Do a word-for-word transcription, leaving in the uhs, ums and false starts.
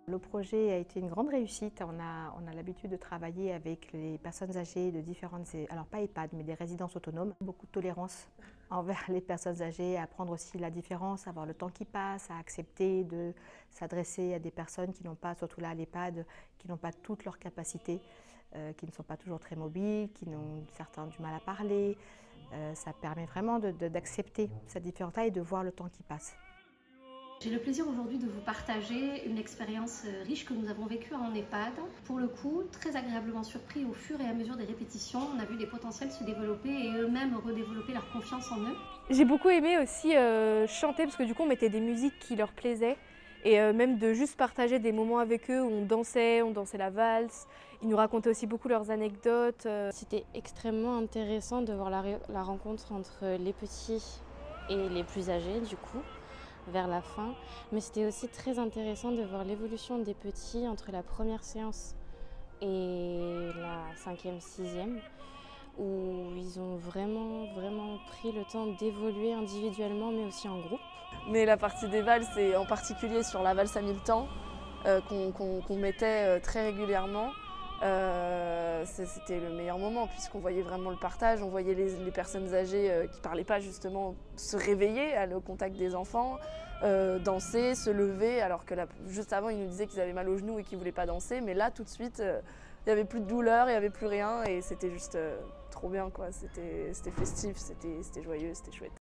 Le projet a été une grande réussite. On a, on a l'habitude de travailler avec les personnes âgées de différentes, alors pas EHPAD, mais des résidences autonomes. Beaucoup de tolérance envers les personnes âgées, à apprendre aussi la différence, à voir le temps qui passe, à accepter de s'adresser à des personnes qui n'ont pas, surtout là à l'EHPAD, qui n'ont pas toutes leurs capacités, euh, qui ne sont pas toujours très mobiles, qui ont certains du mal à parler. Euh, ça permet vraiment d'accepter de, de, cette différence-là et de voir le temps qui passe. J'ai le plaisir aujourd'hui de vous partager une expérience riche que nous avons vécue en EHPAD. Pour le coup, très agréablement surpris au fur et à mesure des répétitions. On a vu des potentiels se développer et eux-mêmes redévelopper leur confiance en eux. J'ai beaucoup aimé aussi euh, chanter parce que du coup on mettait des musiques qui leur plaisaient et euh, même de juste partager des moments avec eux où on dansait, on dansait la valse. Ils nous racontaient aussi beaucoup leurs anecdotes. C'était extrêmement intéressant de voir la, la rencontre entre les petits et les plus âgés du coup, vers la fin, mais c'était aussi très intéressant de voir l'évolution des petits entre la première séance et la cinquième, sixième, où ils ont vraiment, vraiment pris le temps d'évoluer individuellement, mais aussi en groupe. Mais la partie des valses, et en particulier sur la valse à mille temps, euh, qu'on qu'on, qu'on mettait très régulièrement, Euh, c'était le meilleur moment puisqu'on voyait vraiment le partage, on voyait les, les personnes âgées euh, qui ne parlaient pas justement se réveiller à le contact des enfants, euh, danser, se lever, alors que là, juste avant ils nous disaient qu'ils avaient mal aux genoux et qu'ils ne voulaient pas danser, mais là tout de suite euh, il n'y avait plus de douleur, il n'y avait plus rien et c'était juste euh, trop bien, quoi. C'était festif, c'était joyeux, c'était chouette.